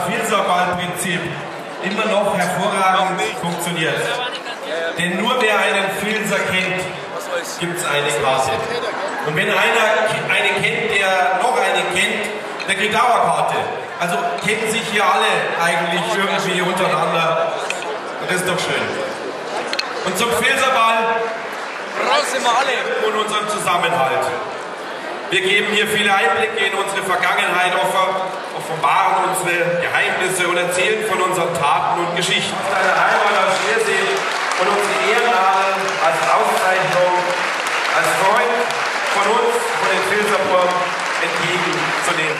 Filzerball-Prinzip immer noch hervorragend funktioniert. Denn nur wer einen Filzer kennt, gibt es eine Karte. Und wenn einer eine kennt, der noch eine kennt, der kriegt auch eine Karte. Also kennen sich hier alle eigentlich irgendwie untereinander. Und das ist doch schön. Und zum Filzerball Raus immer alle! und unserem Zusammenhalt. Wir geben hier viele Einblicke in unsere Vergangenheit, offenbaren unsere Geheimnisse und erzählen von unseren Taten und Geschichten. Deine Heimat aus Schliersee und unsere Ehrenadel als Auszeichnung, als Freund von uns, von den Filzerburg, entgegenzunehmen.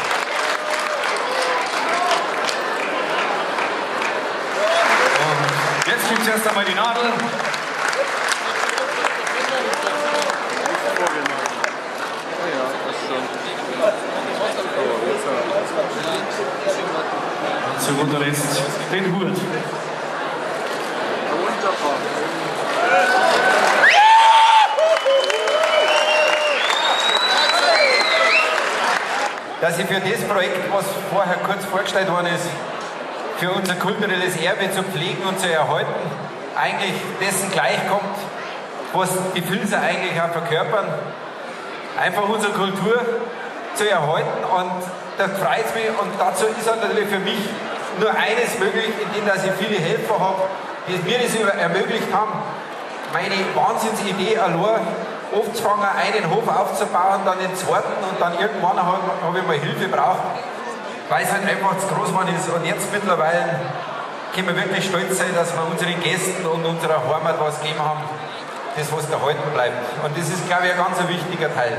Und jetzt gibt es erst einmal die Nadel. Und zu guter Letzt den Hut. Dass ich für das Projekt, was vorher kurz vorgestellt worden ist, für unser kulturelles Erbe zu pflegen und zu erhalten, eigentlich dessen gleichkommt, was die Filzer eigentlich auch verkörpern. Einfach unsere Kultur zu erhalten, und das freut mich, und dazu ist natürlich für mich nur eines möglich, indem dass ich viele Helfer habe, die mir das ermöglicht haben, meine Wahnsinnsidee allein aufzufangen, einen Hof aufzubauen, dann den zweiten, und dann irgendwann habe ich mal Hilfe braucht, weil es halt einfach zu groß geworden ist. Und jetzt mittlerweile können wir wirklich stolz sein, dass wir unseren Gästen und unserer Heimat was gegeben haben, das was erhalten bleibt. Und das ist, glaube ich, ein ganz wichtiger Teil.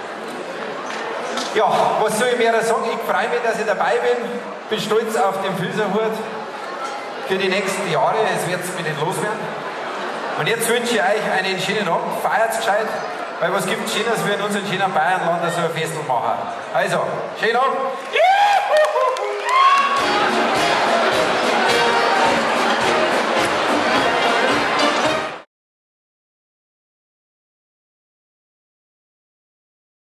Ja, was soll ich mehr sagen? Ich freue mich, dass ich dabei bin stolz auf den Filzerhut für die nächsten Jahre, es wird mich nicht loswerden. Und jetzt wünsche ich euch einen schönen Abend, feiert's gescheit, weil was gibt es Schönes, wir in unserem schönen Bayernland so ein Festel machen. Also, schönen Abend! Juhu!